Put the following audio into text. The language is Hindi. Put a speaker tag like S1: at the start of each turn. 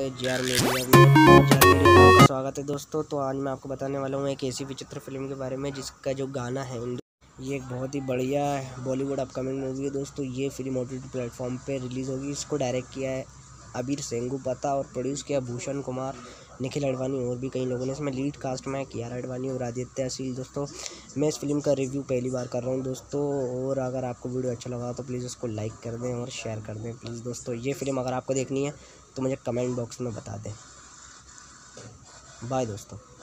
S1: है JR मीडिया में। JR मीडिया में आपका स्वागत है दोस्तों। तो आज मैं आपको बताने वाला हूँ एक ऐसी विचित्र फिल्म के बारे में जिसका जो गाना है ये एक बहुत ही बढ़िया बॉलीवुड अपकमिंग मूवी है दोस्तों। ये फिल्म OTT प्लेटफॉर्म पे रिलीज़ होगी। इसको डायरेक्ट किया है अबीर सेंगुपता और प्रोड्यूस किया भूषण कुमार, निखिल अडवाणी और भी कई लोगों ने। इसमें लीड कास्ट में कियारा अडवाणी और आदित्य असील। दोस्तों मैं इस फिल्म का रिव्यू पहली बार कर रहा हूँ दोस्तों, और अगर आपको वीडियो अच्छा लगा तो प्लीज़ इसको लाइक कर दें और शेयर कर दें प्लीज़ दोस्तों। ये फिल्म अगर आपको देखनी है तो मुझे कमेंट बॉक्स में बता दें। बाय दोस्तों।